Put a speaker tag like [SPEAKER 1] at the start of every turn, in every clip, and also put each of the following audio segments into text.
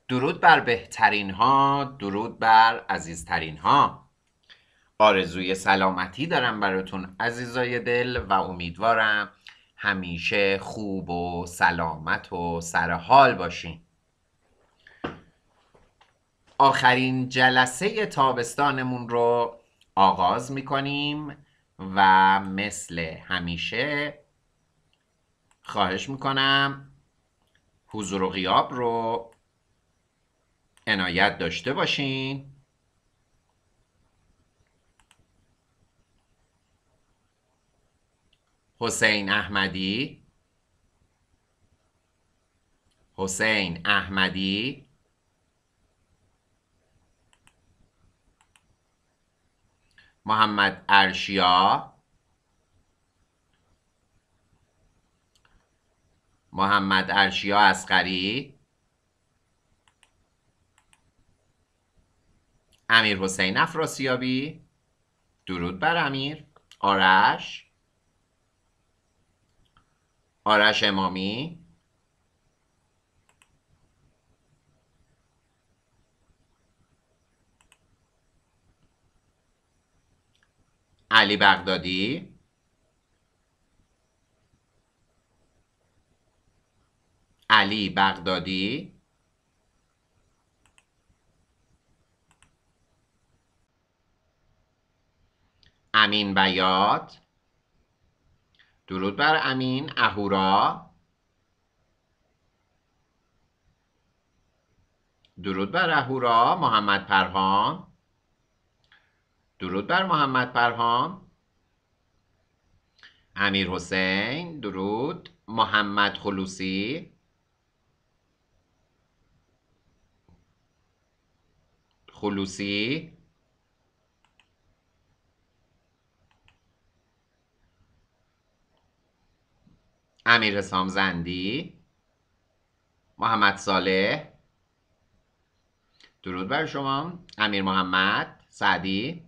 [SPEAKER 1] درود بر بهترین ها، درود بر عزیزترین ها. آرزوی سلامتی دارم براتون عزیزای دل و امیدوارم همیشه خوب و سلامت و سرحال باشین. آخرین جلسه تابستانمون رو آغاز میکنیم و مثل همیشه خواهش میکنم حضور و غیاب رو عنایت داشته باشین. حسین احمدی، حسین احمدی، محمد ارشیا، محمد ارشیا اصغری، امیر حسین افراسیابی، درود بر امیر، آرش امامی، علی بغدادی، علی بغدادی، امین بیات، درود بر امین اهورا، درود بر اهورا، محمد پرهام، درود بر محمد پرهام، امیر حسین، درود، محمد خلوصی، خلوصی، امیر حسام زندی، محمد صالح، درود بر شما، امیر محمد سعدی،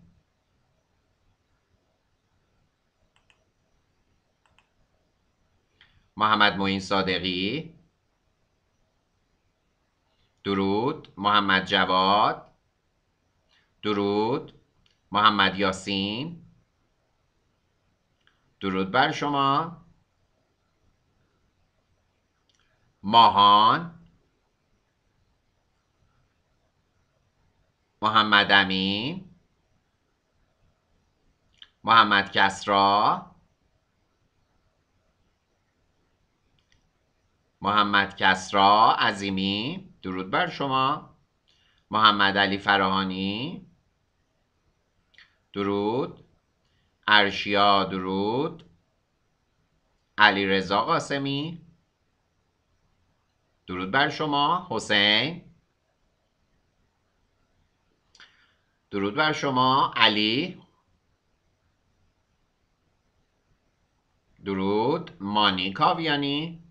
[SPEAKER 1] محمد معین صادقی، درود، محمد جواد، درود، محمد یاسین، درود بر شما، ماهان، محمد امین، محمد کسرا، محمد کسرا عظیمی، درود بر شما، محمد علی فراهانی، درود، ارشیا، درود، علی رضا قاسمی، درود بر شما، حسین، درود بر شما، علی، درود، مانی کاویانی،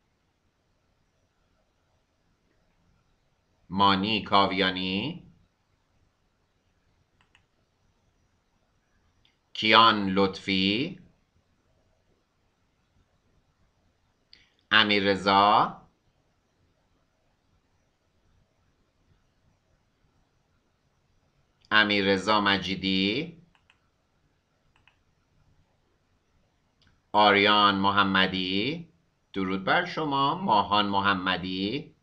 [SPEAKER 1] مانی کاویانی، کیان لطفی، امیر رضا، امیر رضا مجیدی، آریان محمدی، درود بر شما، ماهان محمدی،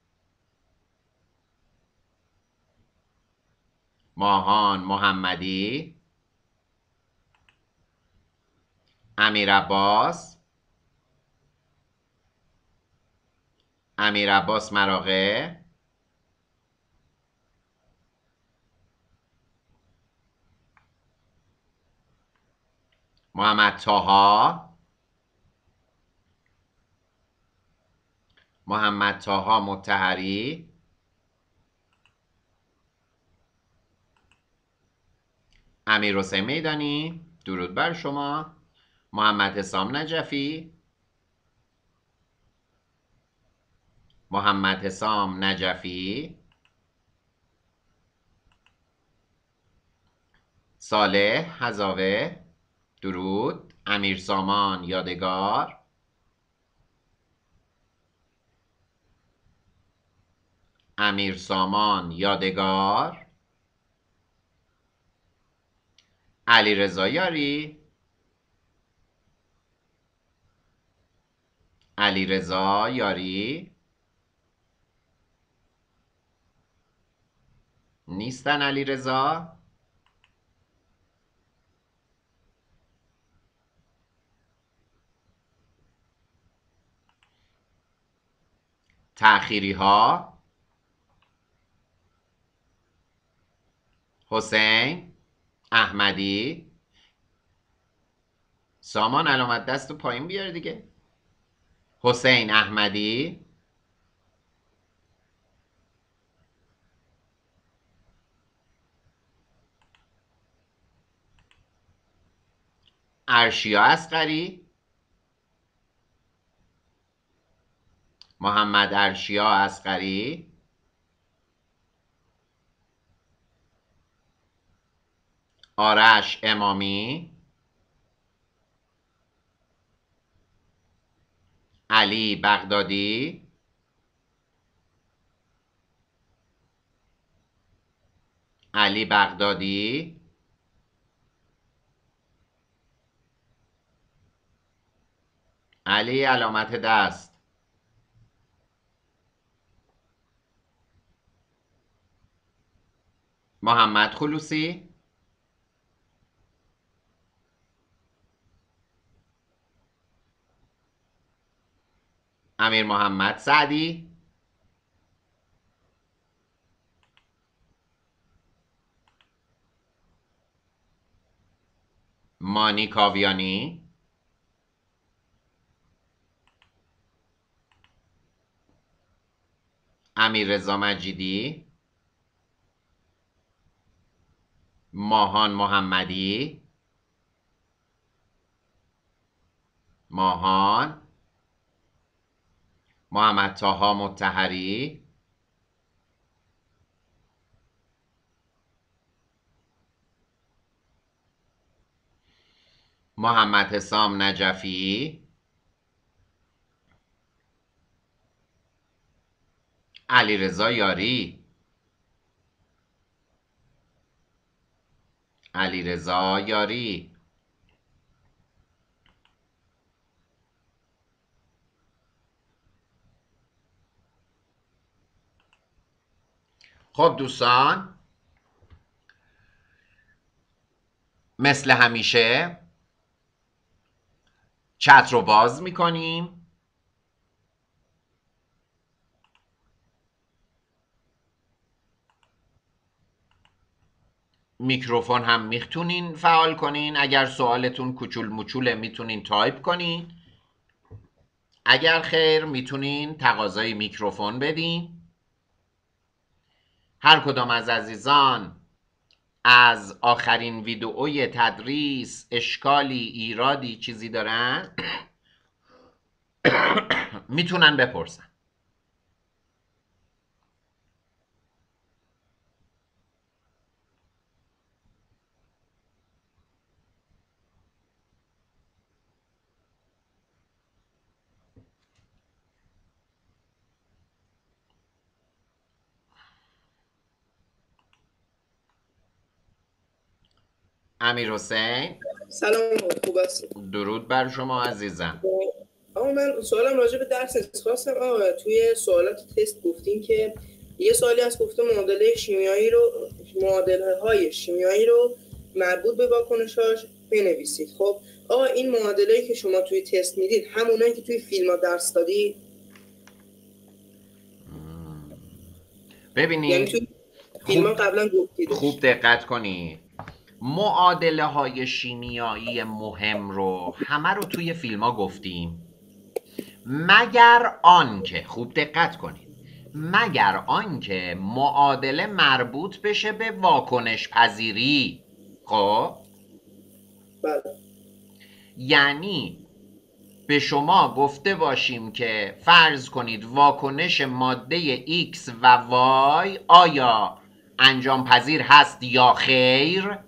[SPEAKER 1] ماهان محمدی، امیر عباس، امیر عباس مراغه، محمد طاها، محمد طاها مطهری، امیر حسین میدانی، درود بر شما، محمد حسام نجفی، محمد حسام نجفی، صالح هزاوه، درود، امیر سامان یادگار، امیر سامان یادگار. علیرضا یاری. علیرضا یاری نیستن. علیرضا. تأخیری ها. حسین احمدی. سامان علامت دست رو پایین بیار دیگه. حسین احمدی. ارشیا اصغری. محمد ارشیا اصغری. آرش امامی. علی بغدادی. علی بغدادی. علی علامت دست. محمد خلوصی. امیر محمد سعدی. مانی کاویانی. امیر رضا مجیدی. ماهان محمدی. ماهان. محمد طاها مطهری. محمد حسام نجفی. علیرضا یاری. علیرضا یاری. خب دوستان، مثل همیشه چت رو باز میکنیم. میکروفون هم میتونین فعال کنین. اگر سوالتون کوچول موچوله میتونین تایپ کنین. اگر خیر میتونین تقاضای میکروفون بدین. هر کدام از عزیزان از آخرین ویدئوی تدریس اشکالی، ایرادی، چیزی دارن میتونن بپرسن. امیر حسین.
[SPEAKER 2] سلام، خوب هستی؟
[SPEAKER 1] درود بر شما عزیزم.
[SPEAKER 2] آقا من سوالم راجع به درس است. خواستم آقا توی سوالات تست گفتین که یه سوالی هست گفته معادله شیمیایی رو مربوط به واکنشاش بنویسید. خب آقا این معادله‌ای که شما توی تست میدید همونایی که توی فیلم‌ها درس دادی؟
[SPEAKER 1] ببینید،
[SPEAKER 2] یعنی توی فیلم‌ها قبلا گفتید.
[SPEAKER 1] خوب دقت کنید. معادله های شیمیایی مهم رو همه رو توی فیلم ها گفتیم، مگر آنکه، خوب دقت کنید، مگر آنکه معادله مربوط بشه به واکنش پذیری. خب
[SPEAKER 2] بله.
[SPEAKER 1] یعنی به شما گفته باشیم که فرض کنید واکنش ماده X و Y آیا انجام پذیر هست یا خیر.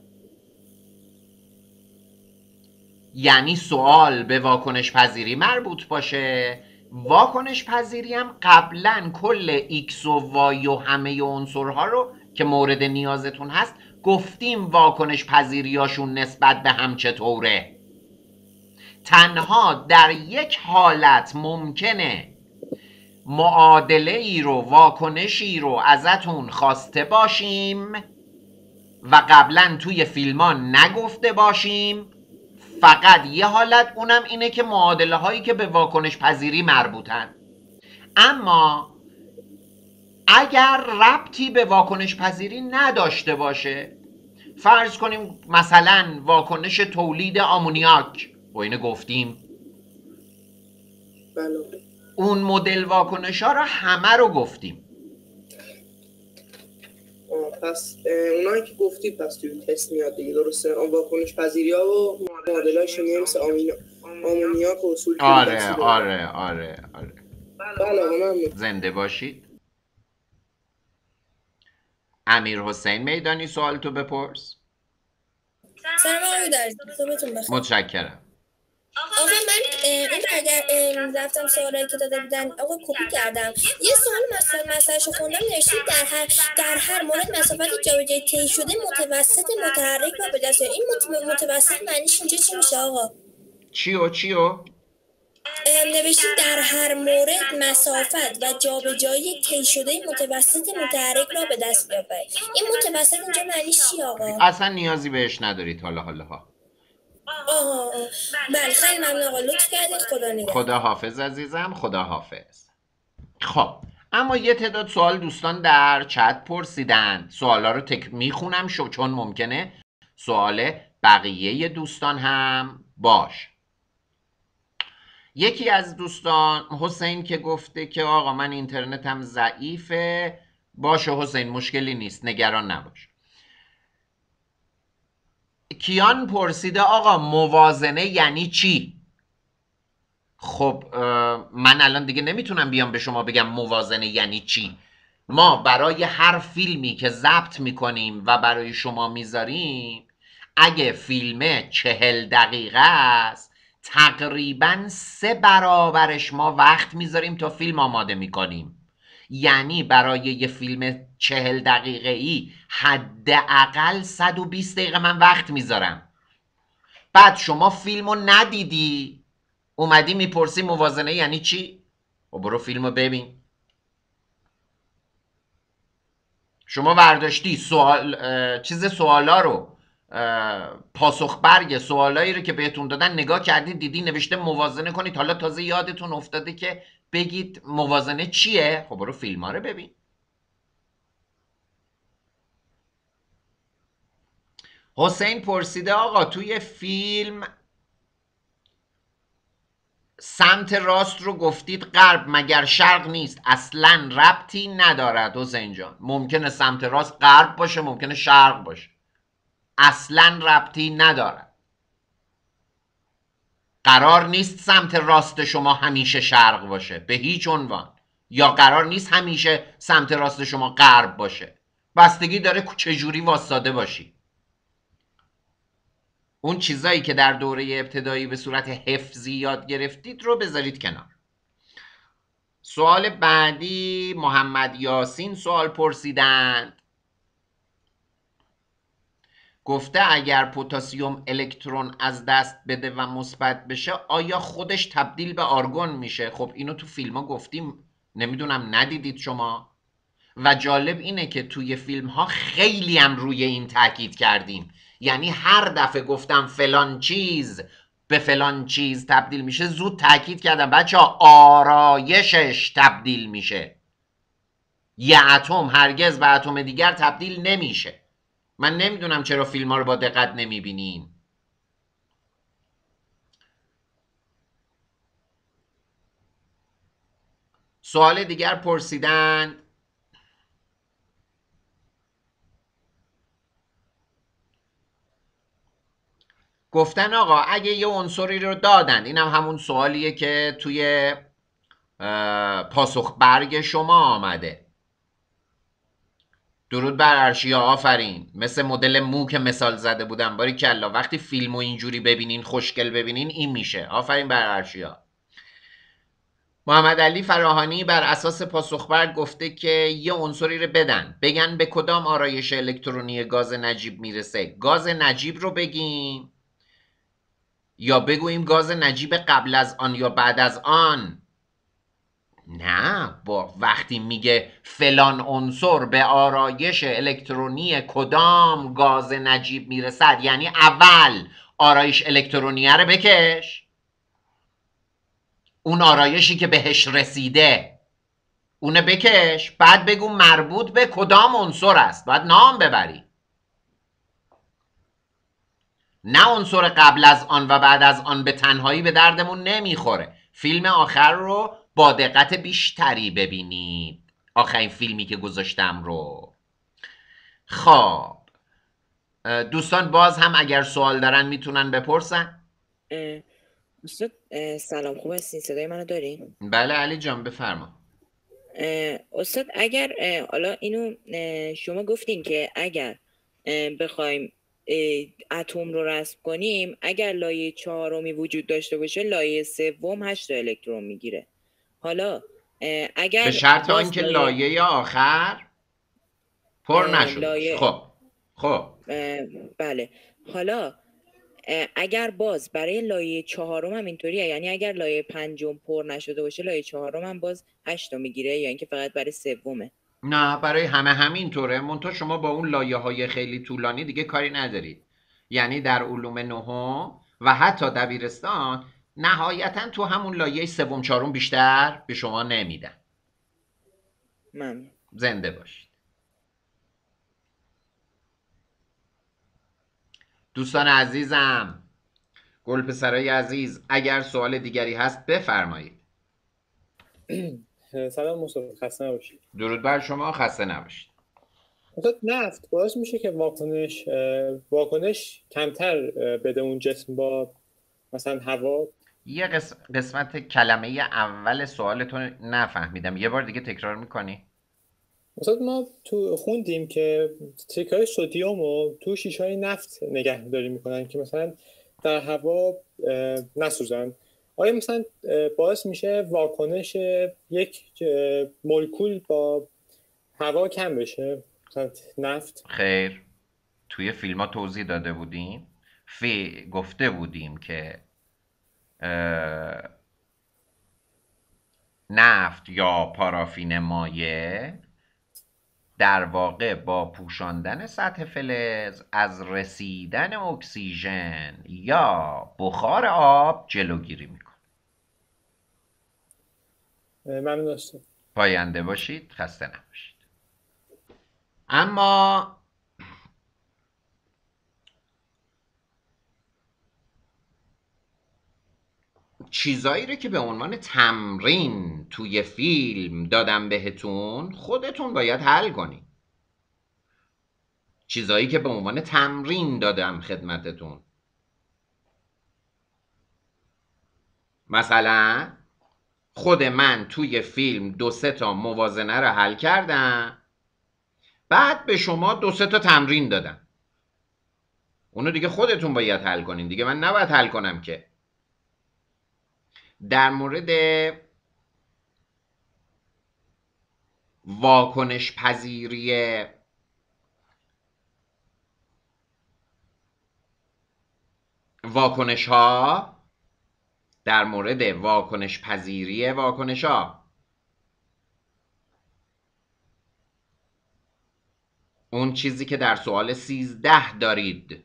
[SPEAKER 1] یعنی سوال به واکنش پذیری مربوط باشه واکنش پذیری هم قبلا کل ایکس و وای و همه عنصرها رو که مورد نیازتون هست گفتیم واکنش پذیریاشون نسبت به هم چطوره. تنها در یک حالت ممکنه معادله ای رو، واکنشی رو ازتون خواسته باشیم و قبلا توی فیلم ها نگفته باشیم، فقط یه حالت، اونم اینه که معادله هایی که به واکنش پذیری مربوطن. اما اگر ربطی به واکنش پذیری نداشته باشه، فرض کنیم مثلا واکنش تولید آمونیاک، و اینو گفتیم،
[SPEAKER 2] بله.
[SPEAKER 1] اون مدل واکنش ها رو همه رو گفتیم.
[SPEAKER 2] پس اونایی که گفتی پس توی تست میاد دیگه، درسته؟ واکنش پذیری ها و معادله های شیمیایی مثل آمونیاک و اصول
[SPEAKER 1] آره
[SPEAKER 2] کلیدی.
[SPEAKER 1] آره آره آره.
[SPEAKER 2] بله ممنون.
[SPEAKER 1] زنده باشید. امیر حسین میدانی سوال تو بپرس.
[SPEAKER 3] سلام آقای درزی، صبحتون بخیر.
[SPEAKER 1] متشکرم.
[SPEAKER 3] آقا من این رفتم سوالایی که داده بودن آقا کپی کردم. یه سوال مسئلهشو خوندم، نوشته در هر مورد مسافت جابجایی طی شده متوسط متحرک و به دست این متوسط معنیش اینجا چی میشه آقا؟
[SPEAKER 1] چیو؟
[SPEAKER 3] نوشته در هر مورد مسافت و جابجایی طی شده متوسط متحرک را به دست بیاورید. این متوسط اینجا معنیش چی آقا؟
[SPEAKER 1] اصلا نیازی بهش ندارید حالا.
[SPEAKER 3] بله خیلی ممنون آقا، لطف کردید. خدا نگهدار.
[SPEAKER 1] خدا حافظ عزیزم، خدا حافظ. خب اما یه تعداد سوال دوستان در چت پرسیدن، سوالا رو میخونم چون ممکنه سوال بقیه دوستان هم باش. یکی از دوستان حسین که گفته که آقا من اینترنتم ضعیفه. باشه حسین، مشکلی نیست، نگران نباش. کیان پرسیده آقا موازنه یعنی چی؟ خب من الان دیگه نمیتونم بیام به شما بگم موازنه یعنی چی. ما برای هر فیلمی که ضبط میکنیم و برای شما میذاریم، اگه فیلم 40 دقیقه است تقریبا 3 برابرش ما وقت میذاریم تا فیلم آماده میکنیم. یعنی برای یه فیلم 40 دقیقه ای حداقل 120 دقیقه من وقت میذارم. بعد شما فیلمو ندیدی اومدی میپرسی موازنه یعنی چی؟ و برو فیلمو ببین. شما ورداشتی سوالا رو، پاسخ برگ سوالایی رو که بهتون دادن نگاه کردید، دیدی نوشته موازنه کنید، حالا تازه یادتون افتاده که بگید موازنه چیه؟ خب برو فیلم ها رو ببین. حسین پرسیده آقا توی فیلم سمت راست رو گفتید غرب، مگر شرق نیست؟ اصلا ربطی ندارد حسین جان. ممکنه سمت راست غرب باشه، ممکنه شرق باشه، اصلا ربطی ندارد. قرار نیست سمت راست شما همیشه شرق باشه به هیچ عنوان، یا قرار نیست همیشه سمت راست شما غرب باشه. بستگی داره چجوری واسطاده باشی. اون چیزایی که در دوره ابتدایی به صورت حفظی یاد گرفتید رو بذارید کنار. سوال بعدی محمد یاسین سوال پرسیدند. گفته اگر پتاسیم الکترون از دست بده و مثبت بشه آیا خودش تبدیل به آرگون میشه؟ خب اینو تو فیلم ها گفتیم، نمیدونم ندیدید شما. و جالب اینه که توی فیلم ها خیلی هم روی این تاکید کردیم. یعنی هر دفعه گفتم فلان چیز به فلان چیز تبدیل میشه، زود تاکید کردم بچه ها آرایشش تبدیل میشه. یه اتم هرگز به اتم دیگر تبدیل نمیشه. من نمیدونم چرا فیلم ها رو با دقت نمیبینین. سوال دیگر پرسیدن. گفتن آقا اگه یه عنصری رو دادن، اینم همون سوالیه که توی پاسخ برگ شما آمده. درود بر عرشیا، آفرین. مثل مدل مو که مثال زده بودم، باریکلا. وقتی فیلمو اینجوری ببینین، خوشگل ببینین، این میشه. آفرین بر عرشیا. محمد علی فراهانی بر اساس پاسخبر گفته که یه عنصری رو بگن به کدام آرایش الکترونی گاز نجیب میرسه. گاز نجیب رو بگیم یا بگوییم گاز نجیب قبل از آن یا بعد از آن؟ نه، با وقتی میگه فلان عنصر به آرایش الکترونی کدام گاز نجیب میرسد، یعنی اول آرایش الکترونیه رو بکش، اون آرایشی که بهش رسیده اونه بکش، بعد بگو مربوط به کدام عنصر است، باید نام ببری، نه عنصر قبل از آن و بعد از آن به تنهایی به دردمون نمیخوره. فیلم آخر رو با دقت بیشتری ببینید، آخرین فیلمی که گذاشتم رو. خب دوستان باز هم اگر سوال دارن میتونن بپرسن.
[SPEAKER 4] استاد سلام، خوب هستین؟ صدای منو دارین؟
[SPEAKER 1] بله علی جان بفرما.
[SPEAKER 4] استاد اگر حالا اینو شما گفتین که اگر بخوایم اتم رو رسم کنیم، اگر لایه 4 وجود داشته باشه لایه 3 8 الکترون میگیره. حالا اگر
[SPEAKER 1] به شرط
[SPEAKER 4] باز
[SPEAKER 1] آنکه لایه آخر پر نشده باشه. خب
[SPEAKER 4] بله. حالا اگر باز برای لایه 4 هم اینطوریه، یعنی اگر لایه 5 پر نشده باشه لایه 4 هم باز 8 میگیره، یا اینکه فقط برای 3؟
[SPEAKER 1] نه، برای همه همینطوره، منتها شما با اون لایه های خیلی طولانی دیگه کاری ندارید. یعنی در علوم نهم و حتی دبیرستان نهایتا تو همون لایه 3 4 بیشتر به شما نمیدن.
[SPEAKER 4] ممنون.
[SPEAKER 1] زنده باشید دوستان عزیزم، گل پسرای عزیز، اگر سوال دیگری هست بفرمایید.
[SPEAKER 5] سلام مصطفی، خسته نباشید.
[SPEAKER 1] درود بر شما، خسته نباشید.
[SPEAKER 5] مثلا نفت باعث میشه که واکنش کمتر بده اون جسم با مثلا هوا.
[SPEAKER 1] یه قسمت کلمه اول سوالتون نفهمیدم، یه بار دیگه تکرار میکنی؟
[SPEAKER 5] مثلا ما تو خوندیم که تکای سدیم رو تو شیشه‌های نفت نگهداری میکنن که مثلا در هوا نسوزن. آیا مثلا باعث میشه واکنش یک مولکول با هوا کم بشه مثلا نفت؟
[SPEAKER 1] خیر، توی فیلم ها توضیح داده بودیم، گفته بودیم که نفت یا پارافین مایع در واقع با پوشاندن سطح فلز از رسیدن اکسیژن یا بخار آب جلوگیری میکنه.
[SPEAKER 5] ممنون استاد.
[SPEAKER 1] پاینده باشید، خسته نباشید. اما چیزایی رو که به عنوان تمرین توی فیلم دادم بهتون، خودتون باید حل کنید. چیزایی که به عنوان تمرین دادم خدمتتون، مثلا خود من توی فیلم 2-3 تا موازنه رو حل کردم، بعد به شما 2-3 تا تمرین دادم، اونو دیگه خودتون باید حل کنین دیگه، من نباید حل کنم که. در مورد واکنش پذیری واکنش ها، در مورد واکنش پذیری واکنش ها، اون چیزی که در سوال 13 دارید،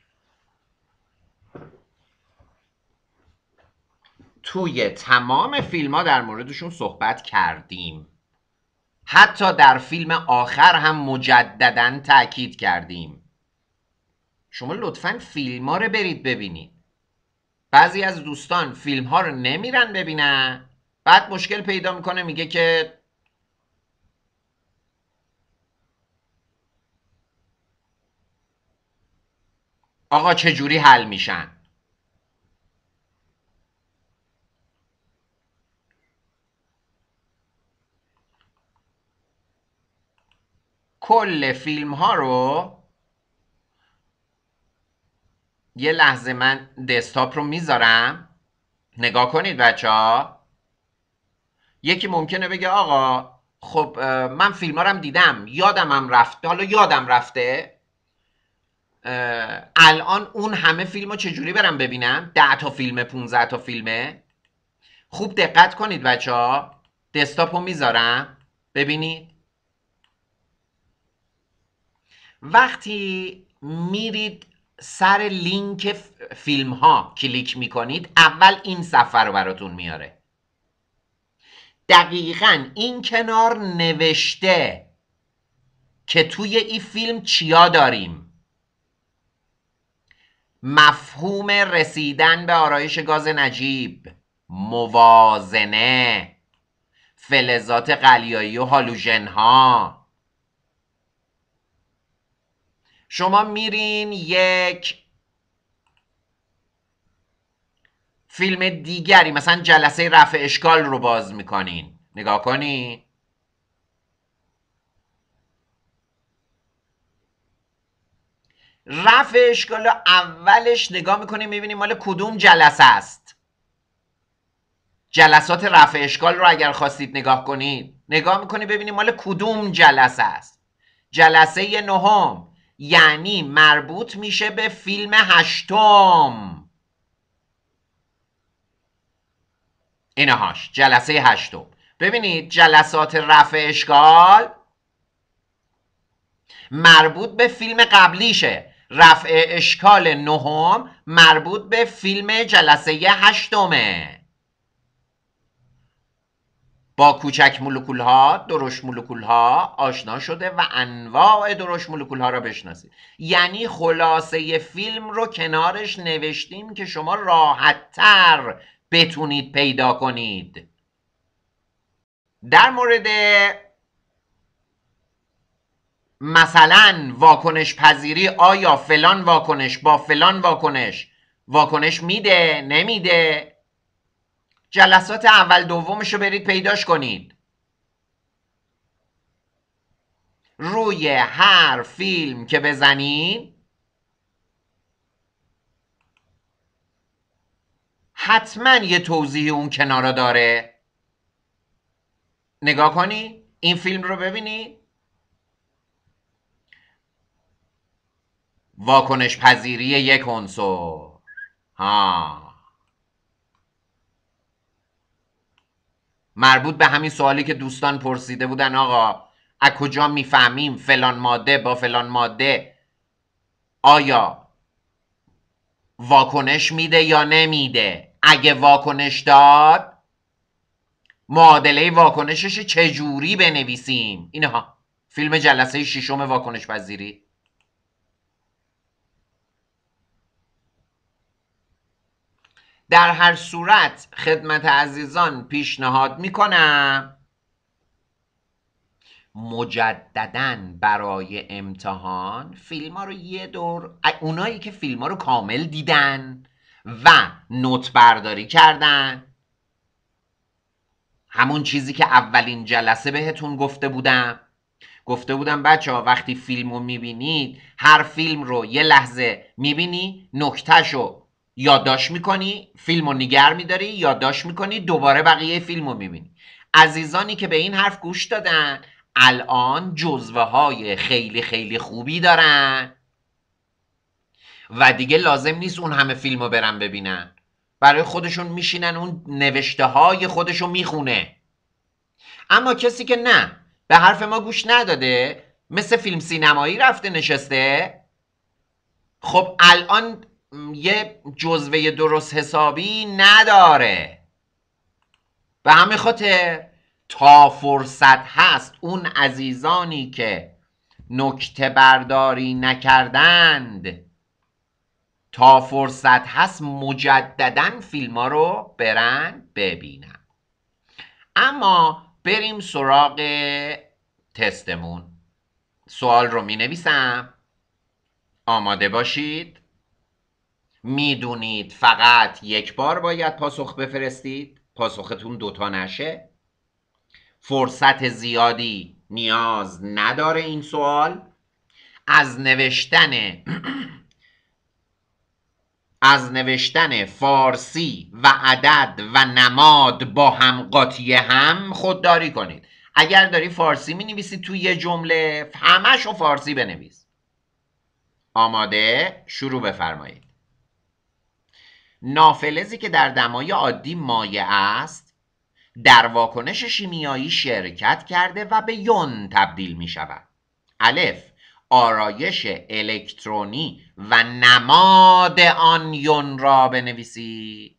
[SPEAKER 1] توی تمام فیلم ها در موردشون صحبت کردیم، حتی در فیلم آخر هم مجدداً تأکید کردیم. شما لطفاً فیلم ها رو برید ببینید. بعضی از دوستان فیلم ها رو نمیرن ببینن، بعد مشکل پیدا میکنه، میگه که آقا چجوری حل میشن. کل فیلم ها رو یه لحظه من دسکتاپ رو میذارم، نگاه کنید بچه ها. یکی ممکنه بگه آقا خب من فیلم هارم دیدم یادمم رفته، حالا یادم رفته، الان اون همه فیلم رو چجوری برم ببینم؟ 10 تا فیلم 15 تا فیلمه. خوب دقت کنید بچه ها، دسکتاپ رو میذارم ببینید. وقتی میرید سر لینک فیلم ها کلیک میکنید، اول این صفحه رو براتون میاره. دقیقاً این کنار نوشته که توی این فیلم چیا داریم. مفهوم رسیدن به آرایش گاز نجیب، موازنه، فلزات قلیایی و هالوژن ها. شما میرین یک فیلم دیگری، مثلا جلسه رفع اشکال رو باز میکنین، نگاه کنین. رفع اشکال رو اولش نگاه میکنیم میبینیم مال کدوم جلسه است. جلسات رفع اشکال رو اگر خواستید نگاه کنید، نگاه میکنید ببینید مال کدوم جلسه است. جلسه 9، یعنی مربوط میشه به فیلم 8. اینهاش جلسه 8. ببینید جلسات رفع اشکال مربوط به فیلم قبلیشه. رفع اشکال 9 مربوط به فیلم جلسه 8. با کوچک مولکول ها، درشت مولکول ها آشنا شده و انواع درشت مولکول ها را بشناسید. یعنی خلاصه فیلم رو کنارش نوشتیم که شما راحت تر بتونید پیدا کنید. در مورد مثلا واکنش پذیری، آیا فلان واکنش با فلان واکنش میده نمیده، جلسات اول دومش رو برید پیداش کنید. روی هر فیلم که بزنید حتما یه توضیح اون کنارا داره. نگاه کنی این فیلم رو ببینی، واکنش پذیری یک عنصر. مربوط به همین سوالی که دوستان پرسیده بودن، آقا از کجا میفهمیم فلان ماده با فلان ماده آیا واکنش میده یا نمیده؟ اگه واکنش داد معادله واکنشش چجوری بنویسیم؟ اینها فیلم جلسه 6 واکنش پذیری. در هر صورت خدمت عزیزان پیشنهاد میکنم مجدداً برای امتحان فیلم ها رو یه دور، اونایی که فیلم ها رو کامل دیدن و نوت برداری کردن، همون چیزی که اولین جلسه بهتون گفته بودم بچه ها وقتی فیلم رو میبینید هر فیلم رو یه لحظه میبینی، نکتهش رو یادداشت میکنی، فیلم رو نگر میداری، یادداشت میکنی، دوباره بقیه فیلم رو میبینی. عزیزانی که به این حرف گوش دادن الان جزوه های خیلی خیلی خوبی دارن و دیگه لازم نیست اون همه فیلم رو برن ببینن، برای خودشون میشینن اون نوشته های خودشو میخونه. اما کسی که نه به حرف ما گوش نداده، مثل فیلم سینمایی رفته نشسته، خب الان یه جزوه درست حسابی نداره. به همین خاطر تا فرصت هست اون عزیزانی که نکته برداری نکردند، تا فرصت هست مجدداً فیلم ها رو برن ببینن. اما بریم سراغ تستمون. سوال رو می نویسم، آماده باشید. میدونید فقط یک بار باید پاسخ بفرستید، پاسختون 2 تا نشه. فرصت زیادی نیاز نداره این سوال. از نوشتن از نوشتن فارسی و عدد و نماد با هم قاطی هم خودداری کنید. اگر داری فارسی می نویسی توی یه جمله همشو فارسی بنویس. آماده؟ شروع بفرمایید. نافلزی که در دمای عادی مایع است در واکنش شیمیایی شرکت کرده و به یون تبدیل می شود. الف، آرایش الکترونی و نماد آن یون را بنویسید.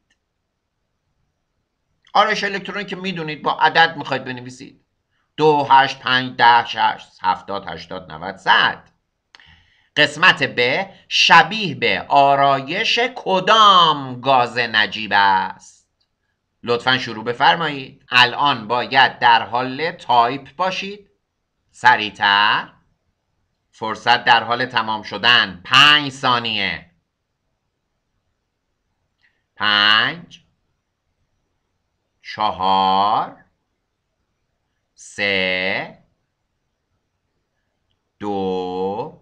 [SPEAKER 1] آرایش الکترونی که میدونید با عدد میخواید بنویسید. 2 8 5 10 6 70 80 90 100. قسمت ب، شبیه به آرایش کدام گاز نجیب است؟ لطفا شروع بفرمایید. الان باید در حال تایپ باشید. سریعتر. فرصت در حال تمام شدن. 5 ثانیه. 5 4 3 2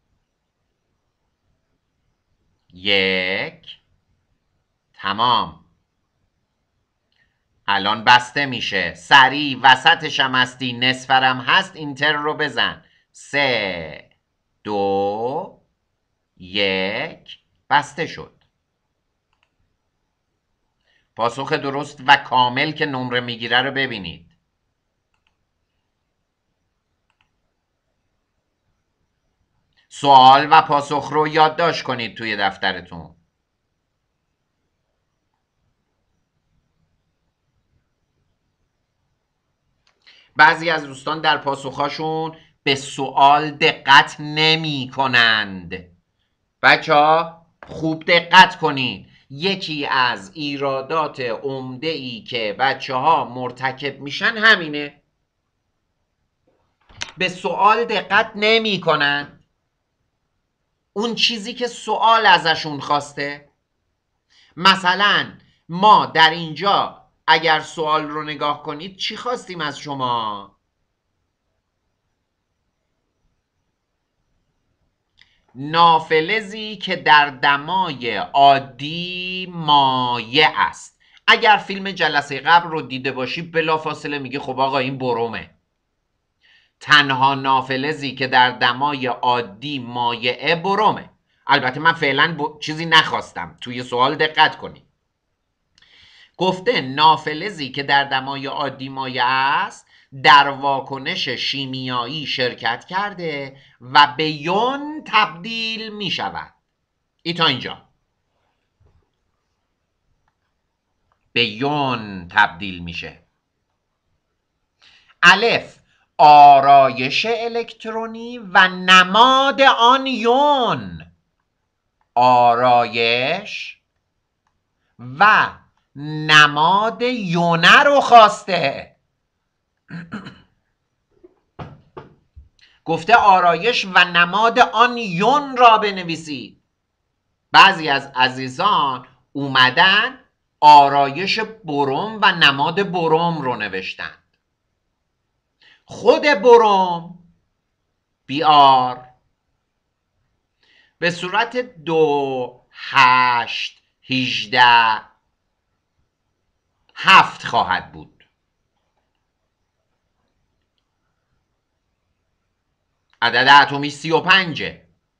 [SPEAKER 1] 1. تمام. الان بسته میشه. سریع وسطش هم هستی، نصفرم هست، اینتر رو بزن. 3 2 1. بسته شد. پاسخ درست و کامل که نمره میگیره رو ببینید. سوال و پاسخ رو یادداشت کنید توی دفترتون. بعضی از دوستان در پاسخاشون به سوال دقت نمی کنند. بچه ها خوب دقت کنید. یکی از ایرادات عمده ای که بچه ها مرتکب میشن همینه. به سوال دقت نمی کنند. اون چیزی که سوال ازشون خواسته. مثلا ما در اینجا اگر سوال رو نگاه کنید چی خواستیم از شما؟ نافلزی که در دمای عادی مایع است. اگر فیلم جلسه قبل رو دیده باشی بلافاصله میگه خب آقا این برومه. تنها نافلزی که در دمای عادی مایعه برومه. البته من فعلا چیزی نخواستم، توی سوال دقت کنید. گفته نافلزی که در دمای عادی مایع است در واکنش شیمیایی شرکت کرده و به یون تبدیل می شود. ای تا اینجا. به یون تبدیل میشه. الف، آرایش الکترونی و نماد آن یون. آرایش و نماد یونه رو خواسته. گفته آرایش و نماد آن یون را بنویسید. بعضی از عزیزان اومدن آرایش بروم و نماد بروم رو نوشتند. خود بروم بیار به صورت 2 8 18 7 خواهد بود. عدد اتمی 35.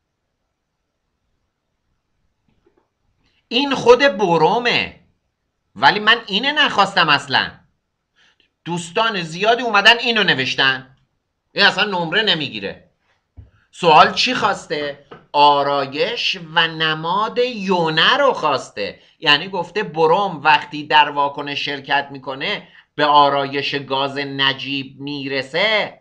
[SPEAKER 1] این خود برومه، ولی من اینه نخواستم اصلا. دوستان زیادی اومدن اینو نوشتن. این اصلا نمره نمیگیره. سوال چی خواسته؟ آرایش و نماد یونه رو خواسته. یعنی گفته بروم وقتی در واکنش شرکت میکنه به آرایش گاز نجیب میرسه،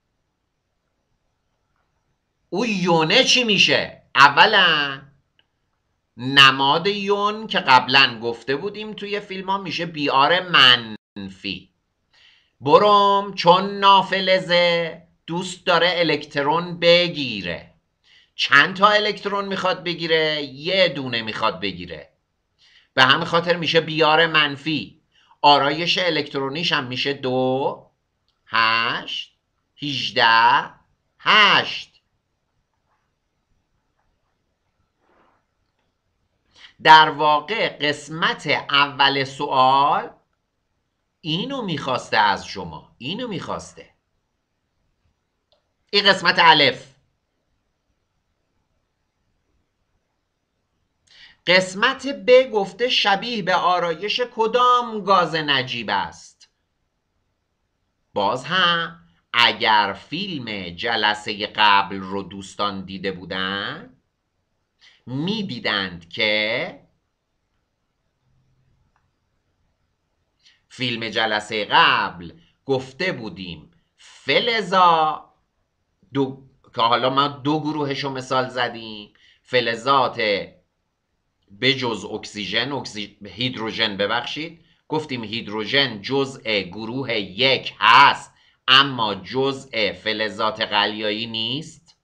[SPEAKER 1] او یونه چی میشه؟ اولا نماد یون که قبلا گفته بودیم توی فیلم ها میشه بیار منفی. بروم چون نافلزه دوست داره الکترون بگیره. چند تا الکترون میخواد بگیره؟ یه دونه میخواد بگیره. به همین خاطر میشه بیار منفی. آرایش الکترونیش هم میشه 2 8 18 8. در واقع قسمت اول سوال اینو میخواسته از شما، اینو میخواسته. این قسمت الف. قسمت ب گفته شبیه به آرایش کدام گاز نجیب است. باز هم اگر فیلم جلسه قبل رو دوستان دیده بودن میدیدند که فیلم جلسه قبل گفته بودیم فلزا که حالا ما دو گروهشو مثال زدیم، فلزات بجز اکسیژن، هیدروژن ببخشید، گفتیم هیدروژن جزء گروه 1 هست اما جزء فلزات قلیایی نیست.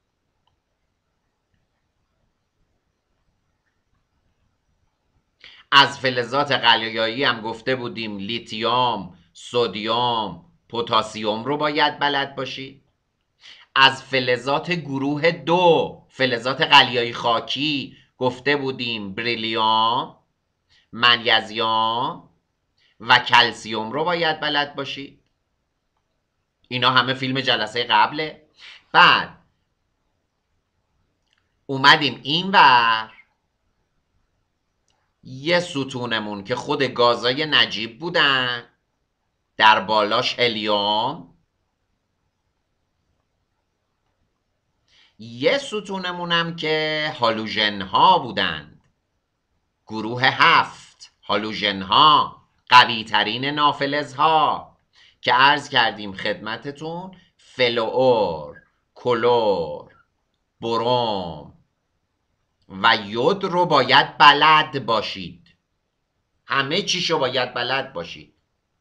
[SPEAKER 1] از فلزات قلیایی هم گفته بودیم لیتیوم، سدیم، پتاسیم رو باید بلد باشید. از فلزات گروه 2، فلزات قلیایی خاکی، گفته بودیم بریلیوم، منیزیم و کلسیم رو باید بلد باشید. اینا همه فیلم جلسه قبله. بعد اومدیم اینور یه ستونمون که خود گازای نجیب بودن، در بالاش هلیوم، یه ستونمونم که هالوژن ها بودند، گروه 7 هالوژن ها، قوی ترین نافلز ها که عرض کردیم خدمتتون فلور، کلور، بروم و یود رو باید بلد باشید. همه چیشو باید بلد باشید.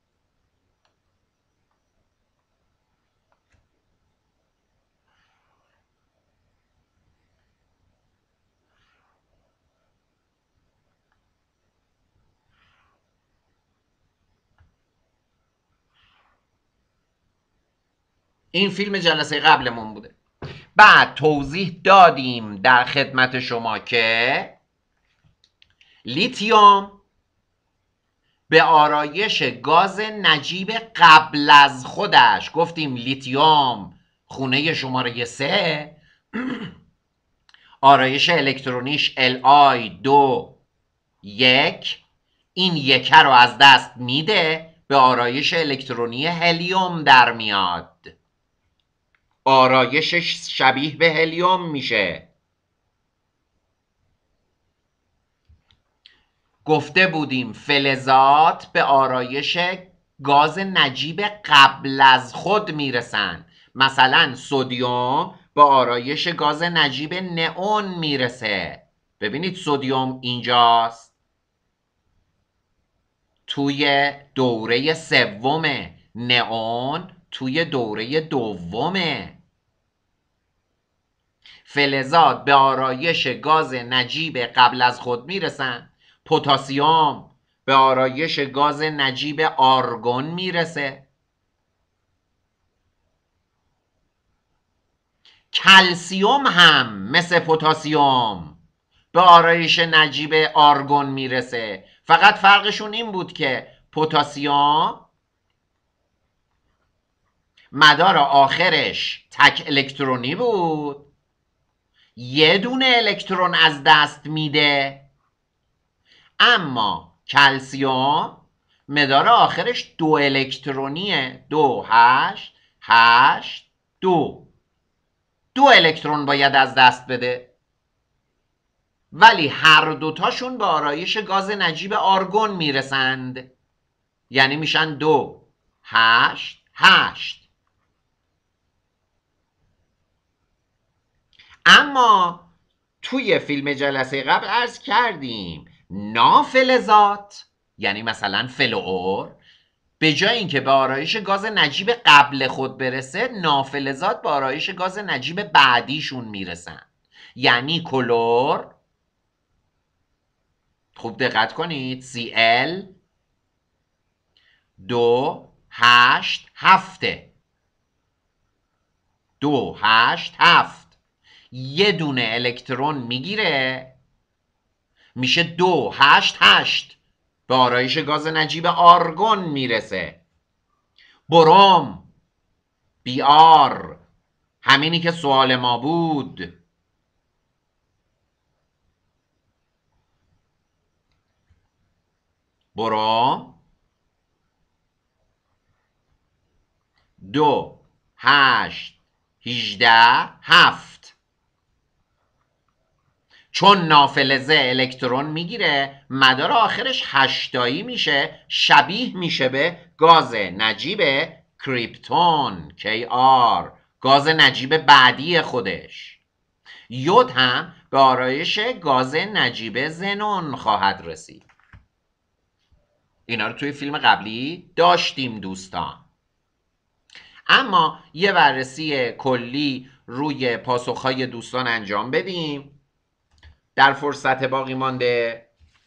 [SPEAKER 1] این فیلم جلسه قبلمون بوده. بعد توضیح دادیم در خدمت شما که لیتیوم به آرایش گاز نجیب قبل از خودش، گفتیم لیتیوم خونه شماره 3 آرایش الکترونیش Li2 1، این یکه رو از دست میده، به آرایش الکترونی هلیوم در میاد، آرایشش شبیه به هلیوم میشه. گفته بودیم فلزات به آرایش گاز نجیب قبل از خود میرسن. مثلا سدیم به آرایش گاز نجیب نئون میرسه. ببینید سدیم اینجاست توی دوره 3، نئون توی دوره 2. فلزات به آرایش گاز نجیب قبل از خود میرسن. پتاسیم به آرایش گاز نجیب آرگون میرسه. کلسیم هم مثل پتاسیم به آرایش نجیب آرگون میرسه، فقط فرقشون این بود که پتاسیم مدار آخرش تک الکترونی بود، یه دونه الکترون از دست میده، اما کلسیم مدار آخرش 2 الکترونیه، 2 8 8 2 الکترون باید از دست بده، ولی هر دوتاشون به آرایش گاز نجیب آرگون میرسند، یعنی میشن 2 8 8. اما توی فیلم جلسه قبل عرض کردیم نافلزات، یعنی مثلا فلور، به جای اینکه به آرایش گاز نجیب قبل خود برسه، نافلزات به آرایش گاز نجیب بعدیشون میرسن، یعنی کلور. خوب دقت کنید، Cl 2 8 7 2 8 7 یه دونه الکترون میگیره میشه 2 8 8 به آرایش گاز نجیب آرگون میرسه. بروم بیار، همینی که سوال ما بود. بروم 2 8 18 7. چون نافلزه الکترون میگیره، مدار آخرش 8 تایی میشه، شبیه میشه به گاز نجیب کریپتون Kr، گاز نجیب بعدی خودش. یود هم به آرایش گاز نجیب زنون خواهد رسید. اینا رو توی فیلم قبلی داشتیم دوستان. اما یه بررسی کلی روی پاسخهای دوستان انجام بدیم در فرصت باقی مانده.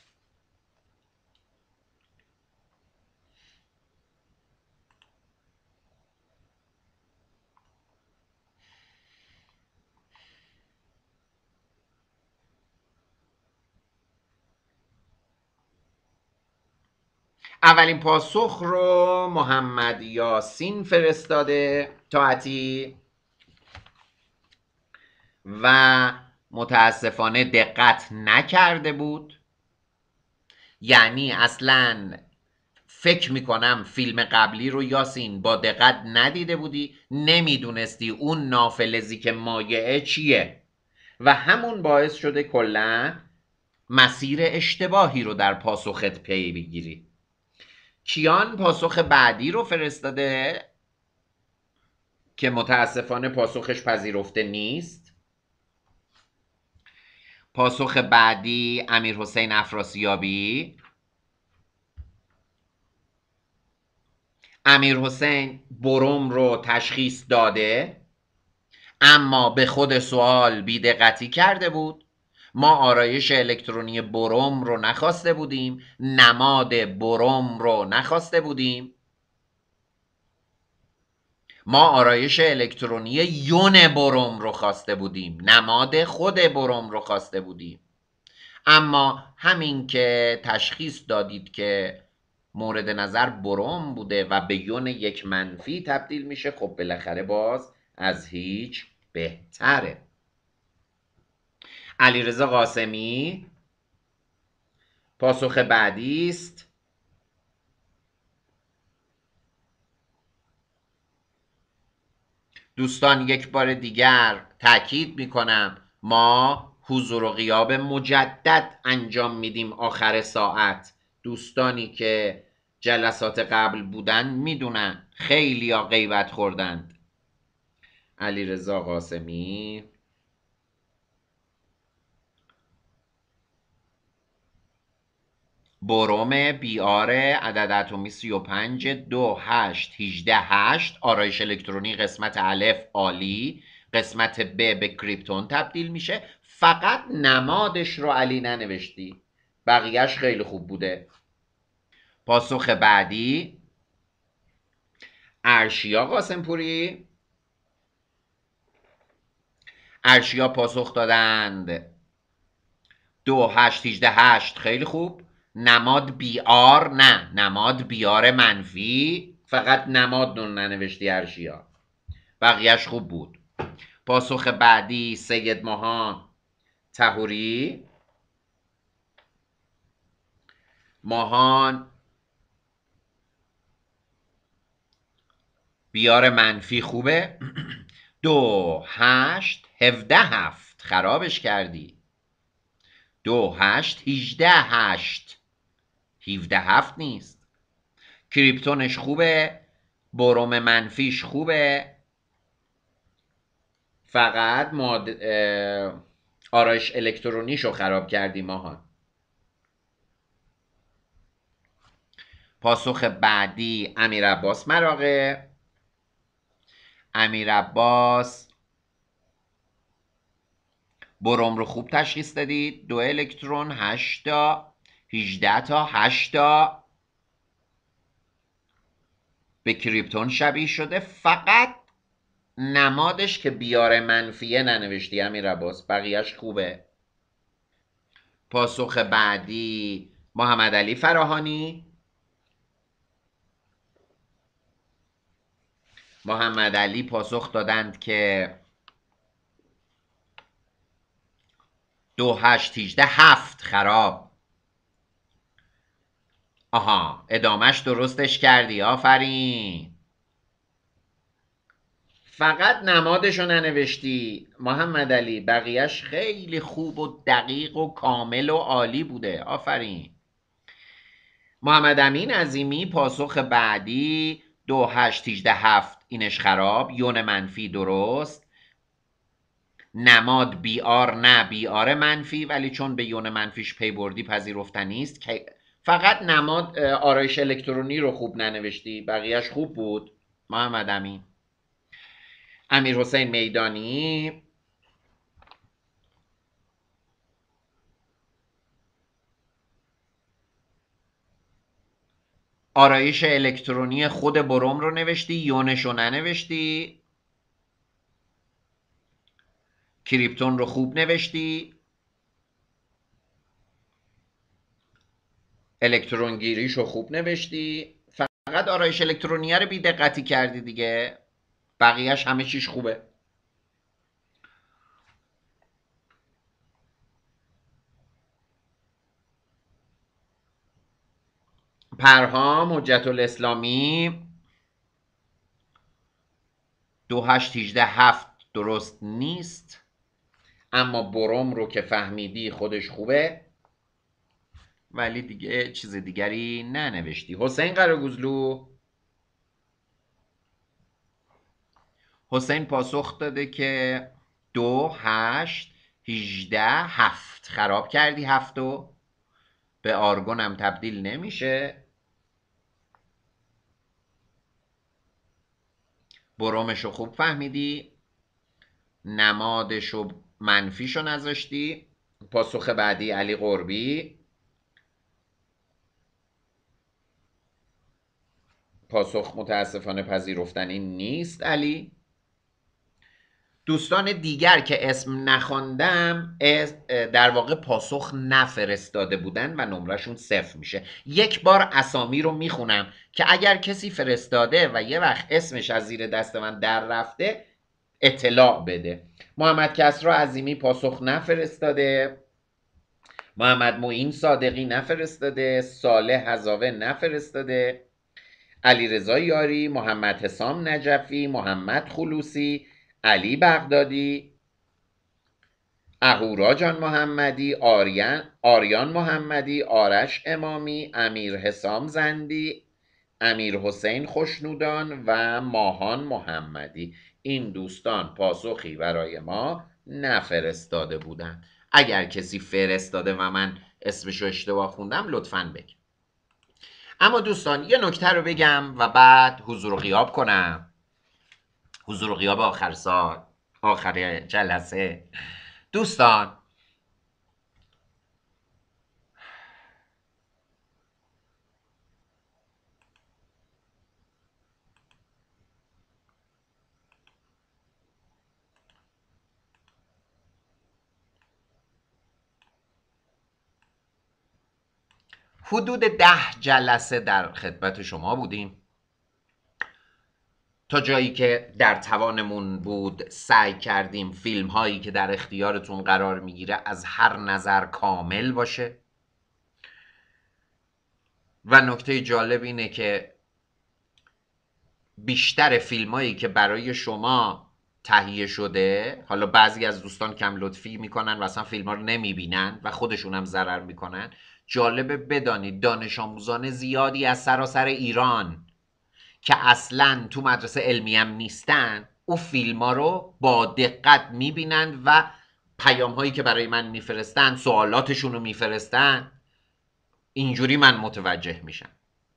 [SPEAKER 1] اولین پاسخ رو محمد یاسین فرستاده طاعتی و متاسفانه دقت نکرده بود. یعنی اصلا فکر میکنم فیلم قبلی رو یاسین با دقت ندیده بودی، نمیدونستی اون نافلزی که مایعه چیه و همون باعث شده کلا مسیر اشتباهی رو در پاسخت پی بگیری. کیان پاسخ بعدی رو فرستاده که متاسفانه پاسخش پذیرفته نیست. پاسخ بعدی امیر حسین افراسیابی. امیر حسین بروم رو تشخیص داده اما به خود سوال بی‌دقتی کرده بود. ما آرایش الکترونی بروم رو نخواسته بودیم، نماد بروم رو نخواسته بودیم، ما آرایش الکترونی یون بروم رو خواسته بودیم، نماد خود بروم رو خواسته بودیم. اما همین که تشخیص دادید که مورد نظر بروم بوده و به یون 1 منفی تبدیل میشه، خب بالاخره باز از هیچ بهتره. علیرضا قاسمی پاسخ بعدی است. دوستان یک بار دیگر تاکید میکنم ما حضور و غیاب مجدد انجام میدیم آخر ساعت. دوستانی که جلسات قبل بودن میدونن خیلی ها غیبت خوردند. علیرضا قاسمی بروم بیار عدد اتمی 35 2 8 18 8 آرایش الکترونی قسمت الف عالی، قسمت ب به کریپتون تبدیل میشه. فقط نمادش رو علی ننوشتی، بقیهش خیلی خوب بوده. پاسخ بعدی ارشیا قاسمپوری. ارشیا پاسخ دادند 2 8 18 8 خیلی خوب. نماد بیار نه، نماد بیار منفی، فقط نماد رو ننوشتی ارشیا، بقیهش خوب بود. پاسخ بعدی سید ماهان طهوری. ماهان بیار منفی خوبه. 2 8 17 7 خرابش کردی. 2 8 18 8 17 7 نیست. کریپتونش خوبه، بروم منفیش خوبه، فقط آرایش الکترونیشو خراب کردی ماهان. پاسخ بعدی امیر عباس مراغه. امیر عباس بروم رو خوب تشخیص دادید. 2 الکترون 8 تا 18 تا 8 تا به کریپتون شبیه شده، فقط نمادش که بیار منفیه ننوشتی امیر عباس، بقیهش خوبه. پاسخ بعدی محمد علی فراهانی. محمد علی پاسخ دادند که 2 8 18 7 خراب. آها ادامش درستش کردی، آفرین. فقط نمادشو ننوشتی محمد علی، بقیهش خیلی خوب و دقیق و کامل و عالی بوده، آفرین. محمد امین عظیمی پاسخ بعدی 2 8 18 7 اینش خراب، یون منفی درست. نماد بی آر نه، بی آر منفی، ولی چون به یون منفیش پی بردی پذیرفتنی است. فقط نماد آرایش الکترونی رو خوب ننوشتی، بقیهش خوب بود محمد امین. امیر حسین میدانی آرایش الکترونی خود بروم رو نوشتی، یونش رو ننوشتی. کریپتون رو خوب نوشتی، الکترون گیریش رو خوب نوشتی. فقط آرایش الکترونیه رو بی دقتی کردی دیگه، بقیهش همه چیش خوبه. پرهام حجت الاسلامی 2 8 18 7 درست نیست، اما بروم رو که فهمیدی خودش خوبه، ولی دیگه چیز دیگری ننوشتی. حسین قراگوزلو، حسین پاسخ داده که 2 8 18 7 خراب کردی، هفتو به آرگون هم تبدیل نمیشه. برومشو خوب فهمیدی، نمادشو منفیشو نذاشتی. پاسخ بعدی علی قربی، پاسخ متاسفانه پذیرفتنی نیست علی. دوستان دیگر که اسم نخواندم در واقع پاسخ نفرستاده بودن و نمرشون 0 میشه. یک بار اسامی رو میخونم که اگر کسی فرستاده و یه وقت اسمش از زیر دست من در رفته اطلاع بده. محمد کسرا عظیمی پاسخ نفرستاده، محمد معین صادقی نفرستاده، صالح هزاوه نفرستاده، علیرضا یاری، محمد حسام نجفی، محمد خلوصی، علی بغدادی، اهورا جان محمدی، آریان محمدی، آرش امامی، امیر حسام زندی، امیر حسین خوشنودان و ماهان محمدی. این دوستان پاسخی برای ما نفرستاده بودند. اگر کسی فرستاده و من اسمشو اشتباه خوندم لطفاً بگم. اما دوستان یه نکته رو بگم و بعد حضور و غیاب کنم. حضور و غیاب آخر سال، آخر جلسه. دوستان حدود 10 جلسه در خدمت شما بودیم. تا جایی که در توانمون بود سعی کردیم فیلم هایی که در اختیارتون قرار میگیره از هر نظر کامل باشه. و نکته جالب اینه که بیشتر فیلم هایی که برای شما تهیه شده، حالا بعضی از دوستان کم لطفی میکنن و اصلا فیلم ها رو نمیبینن و خودشون هم ضرر میکنن. جالبه بدانید دانش آموزان زیادی از سراسر ایران که اصلا تو مدرسه علمی هم نیستن او فیلم ها رو با دقت میبینند و پیام هایی که برای من میفرستن، سوالاتشون رو میفرستن، اینجوری من متوجه میشم.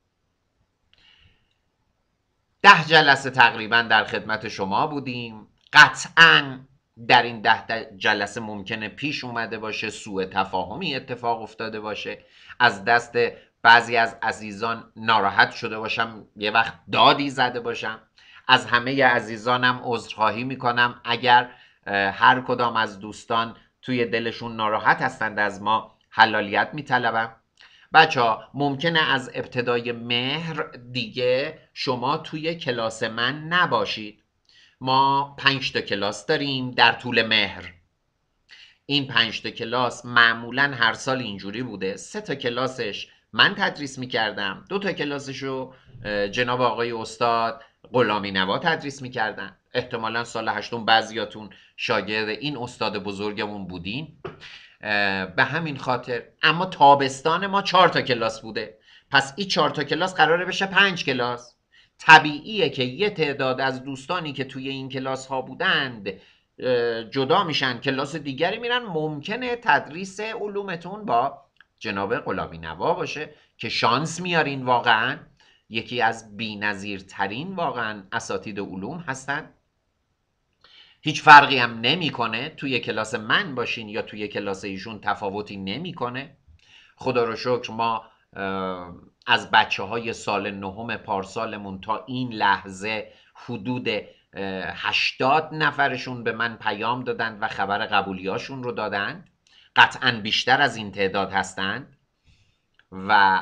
[SPEAKER 1] 10 جلسه تقریبا در خدمت شما بودیم. قطعا در این 10 جلسه ممکنه پیش اومده باشه سوء تفاهمی اتفاق افتاده باشه، از دست بعضی از عزیزان ناراحت شده باشم، یه وقت دادی زده باشم. از همه عزیزانم عذرخواهی میکنم اگر هر کدام از دوستان توی دلشون ناراحت هستند از ما حلالیت میطلبم. بچه ها ممکنه از ابتدای مهر دیگه شما توی کلاس من نباشید. ما 5 تا کلاس داریم در طول مهر. این 5 تا کلاس معمولا هر سال اینجوری بوده، 3 تا کلاسش من تدریس میکردم، 2 تا کلاسشو جناب آقای استاد غلامی نوا تدریس میکردن. احتمالا سال 8 بعضیاتون شاگرد این استاد بزرگمون بودین. به همین خاطر اما تابستان ما 4 تا کلاس بوده، پس این 4 تا کلاس قراره بشه 5 کلاس. طبیعیه که یه تعداد از دوستانی که توی این کلاس ها بودند جدا میشن، کلاس دیگری میرن. ممکنه تدریس علومتون با جناب غلامی نوا باشه که شانس میارین، واقعا یکی از بی‌نظیرترین واقعا اساتید علوم هستن. هیچ فرقی هم نمیکنه توی کلاس من باشین یا توی کلاس ایشون، تفاوتی نمیکنه. خدا رو شکر ما از بچه های سال 9 پارسالمون تا این لحظه حدود 80 نفرشون به من پیام دادند و خبر قبولیاشون رو دادند. قطعا بیشتر از این تعداد هستند و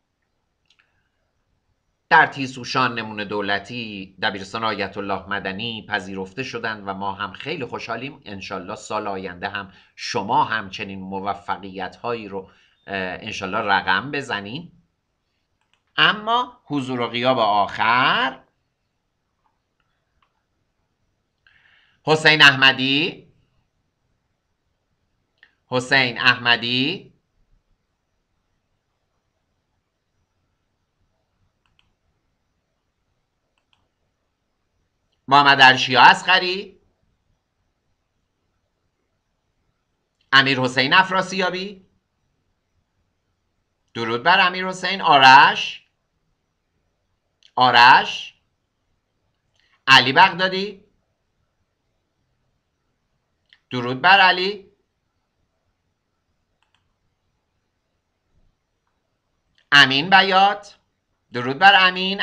[SPEAKER 1] در تیزهوشان نمونه دولتی دبیرستان آیت الله مدنی پذیرفته شدند و ما هم خیلی خوشحالیم. انشالله سال آینده هم شما همچنین موفقیت هایی رو انشالله رقم بزنین. اما حضور و غیاب آخر حسین احمدی، حسین احمدی، محمد ارشیا اصغری، امیر حسین افراسیابی، درود بر امیر حسین، آرش، علی بغدادی، درود بر علی، امین بیات، درود بر امین،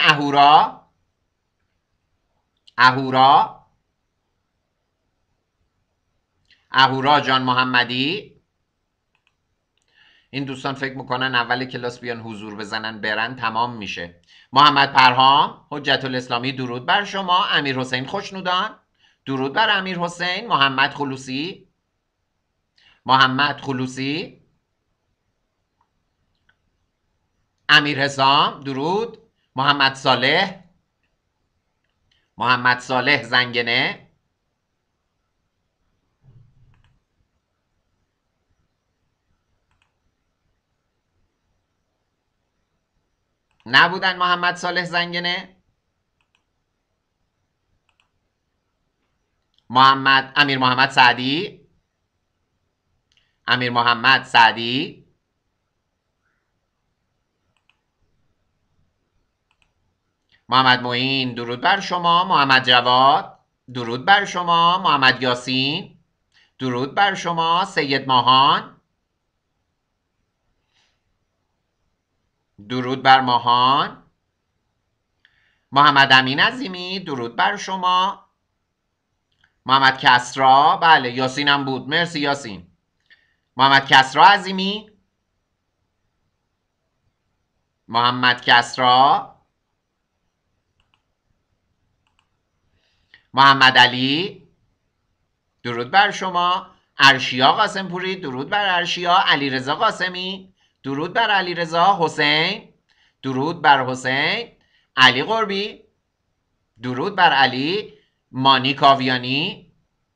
[SPEAKER 1] اهورا جان محمدی. این دوستان فکر میکنن اول کلاس بیان حضور بزنن برن تمام میشه. محمد پرهام حجت الاسلامی، درود بر شما. امیر حسین خوشنودان، درود بر امیر حسین. محمد خلوصی، امیر حسام، درود. محمد صالح زنگنه، نبودن محمد صالح زنگنه. امیر محمد سعدی، محمد معین، درود بر شما. محمد جواد، درود بر شما. محمد یاسین، درود بر شما. سید ماهان، درود بر ماهان. محمد امین عظیمی، درود بر شما. محمد کسرا، بله یاسینم بود، مرسی یاسین. محمد کسرا عظیمی، محمد کسرا. محمد علی، درود بر شما. ارشیا قاسم پوری، درود بر ارشیا. علیرضا قاسمی، درود بر علیرضا. حسین، درود بر حسین. علی قربی، درود بر علی. مانی کاویانی،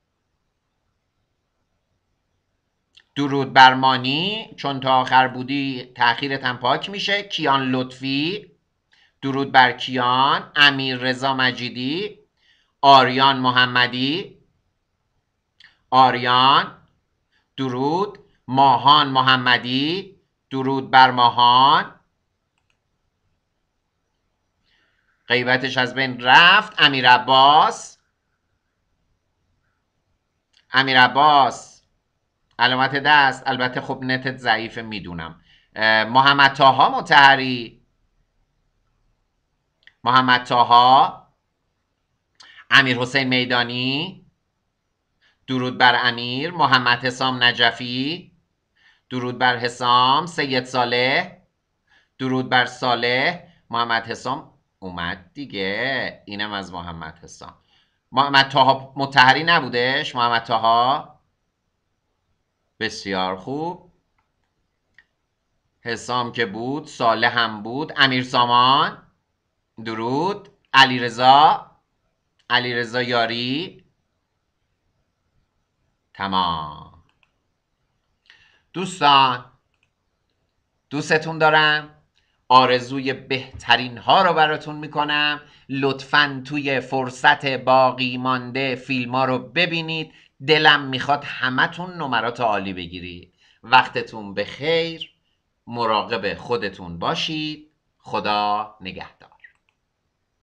[SPEAKER 1] درود بر مانی، چون تا آخر بودی تأخیرت هم پاک میشه. کیان لطفی، درود بر کیان. امیر رضا مجیدی، آریان محمدی، درود. ماهان محمدی، درود بر ماهان. غیبتش از بین رفت. امیر عباس علامت دست، البته خب نتت ضعیفه میدونم. محمد طاها مطهری، امیر حسین میدانی، درود بر امیر. محمد حسام نجفی، درود بر حسام. سید صالح، درود بر صالح. محمد حسام اومد دیگه، اینم از محمد حسام. محمد طاها مطهری نبودش؟ محمد طاها بسیار خوب. حسام که بود، صالح هم بود. امیر سامان درود. علیرضا یاری. تمام دوستان، دوستتون دارم، آرزوی بهترین ها رو براتون میکنم. لطفاً توی فرصت باقی مانده فیلم ها رو ببینید. دلم میخواد همتون نمرات عالی بگیرید. وقتتون بخیر، مراقب خودتون باشید. خدا نگهدار.